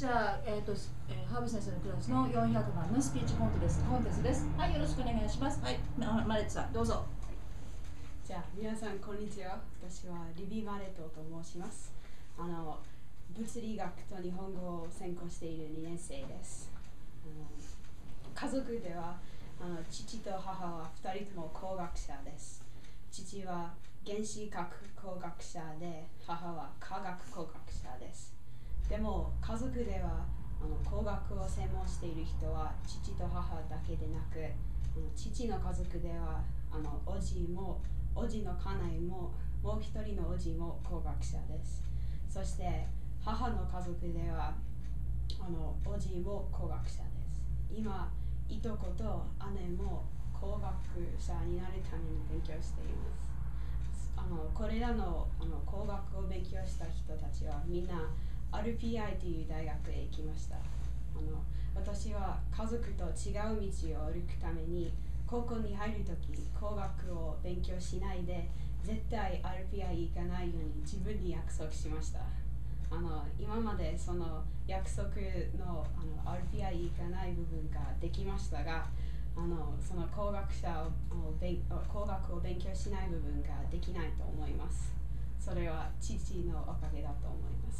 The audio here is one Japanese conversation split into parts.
じゃあ、ハーブ先生のクラスの400番のスピーチコンテストです。はい、よろしくお願いします。はい、マレットさん、どうぞ。 じゃあ、皆さん、こんにちは。私はリビー・マレットと申します。物理学と日本語を専攻している2年生です。家族では父と母は2人とも工学者です。父は原子核工学者で、母は化学工学者です。でも家族では工学を専門している人は父と母だけでなく、父の家族ではおじの家内ももう一人のおじも工学者です。そして母の家族ではおじも工学者です。今いとこと姉も工学者になるために勉強しています。これらの工学を勉強した人たちはみんな RPI という大学へ行きました。私は家族と違う道を歩くために高校に入るとき工学を勉強しないで絶対 RPI 行かないように自分に約束しました。今までその約束のRPI 行かない部分ができましたが、その工学を勉強しない部分ができないと思います。それは父のおかげだと思います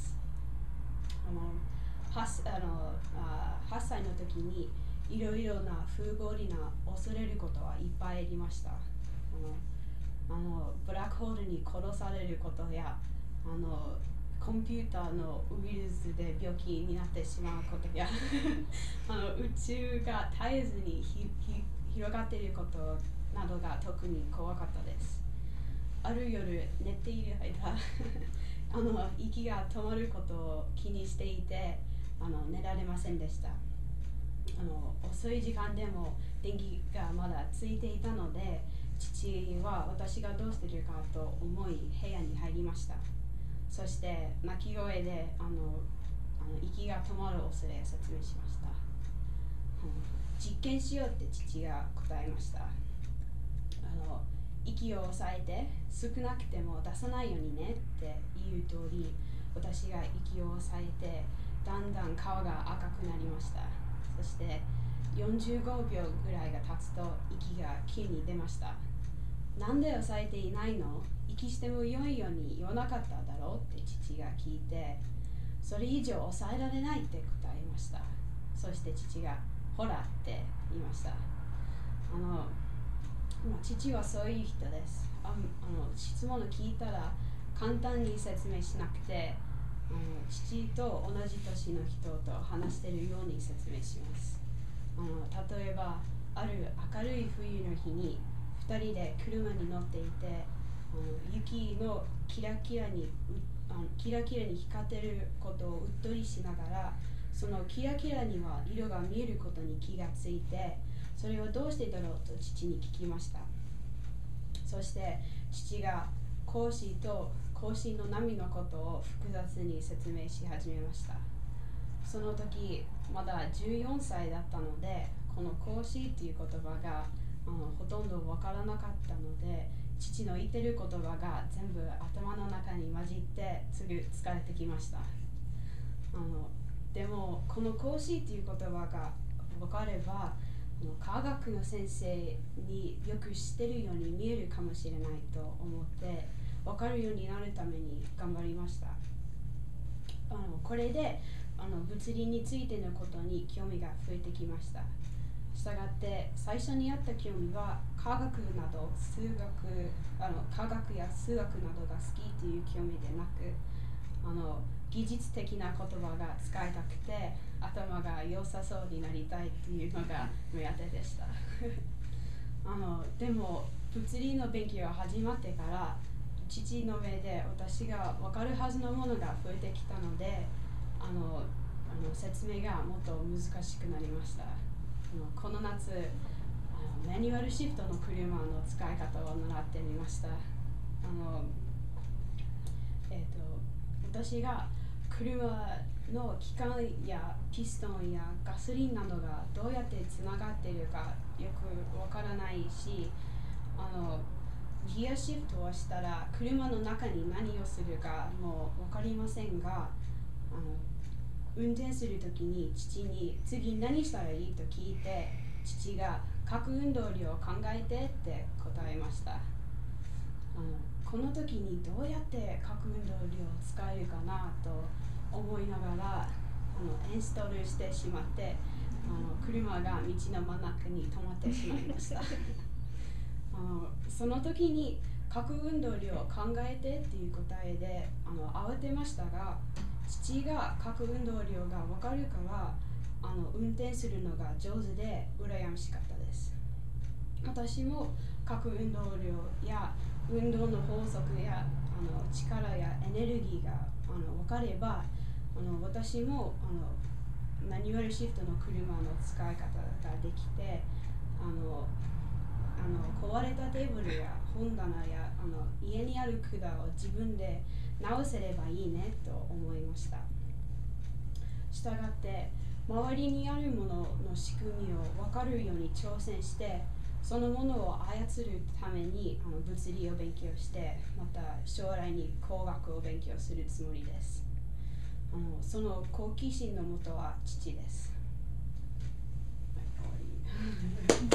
。8歳の時にいろいろな不合理な恐れることはいっぱいありました。ブラックホールに殺されることやコンピューターのウイルスで病気になってしまうことや宇宙が絶えずに広がっていることなどが特に怖かったです。ある夜寝ている間息が止まることを気にしていて寝られませんでした。遅い時間でも電気がまだついていたので父は私がどうしているかと思い部屋に入りました。そして泣き声で息が止まる恐れを説明しました。実験しようって父が答えました。息を抑えて少なくても出さないようにねって言う通り、私が息を抑えてだんだん顔が赤くなりました。そして45秒ぐらいが経つと息が急に出ました。なんで抑えていないの？息しても良いように言わなかっただろうって父が聞いて、それ以上抑えられないって答えました。そして父がほらって言いました。父はそういう人です。質問を聞いたら簡単に説明しなくて、父と同じ年の人と話しているように説明します。例えばある明るい冬の日に2人で車に乗っていて、雪のキラキラに光っていることをうっとりしながら、そのキラキラには色が見えることに気がついて、それをどうしてだろうと父に聞きました。そして父が光子と光子の波のことを複雑に説明し始めました。その時まだ14歳だったので、この光子という言葉がほとんどわからなかったので、父の言ってる言葉が全部頭の中に混じってすぐ疲れてきました。でもこの光子という言葉が分かれば科学の先生によく知ってるように見えるかもしれないと思って分かるようになるために頑張りました。これで物理についてのことに興味が増えてきました。したがって最初にあった興味は科学や数学などが好きという興味でなく、技術的な言葉が使いたくて頭が良さそうになりたいというのが目当てでした。でも物理の勉強が始まってから父の目で私が分かるはずのものが増えてきたので、説明がもっと難しくなりました。この夏マニュアルシフトの車の使い方を習ってみました。私が車の機関やピストンやガソリンなどがどうやってつながっているかよくわからないし、ギアシフトをしたら車の中に何をするかも分かりませんが、 運転するときに父に次何したらいいと聞いて、父が核運動量を考えてって答えました。この時にどうやって核運動量を使えるかなと思いながらインストールしてしまって、車が道の真ん中に止まってしまいましたその時に核運動量を考えてっていう答えで慌てましたが、父が核運動量が分かるから運転するのが上手で羨ましかったです。私も核運動量や運動の法則や力やエネルギーが分かれば私もマニュアルシフトの車の使い方ができて壊れたテーブルや本棚や家にある管を自分で直せればいいねと思いました。したがって周りにあるものの仕組みを分かるように挑戦して、そのものを操るために物理を勉強して、また将来に工学を勉強するつもりです。その好奇心のもとは父です。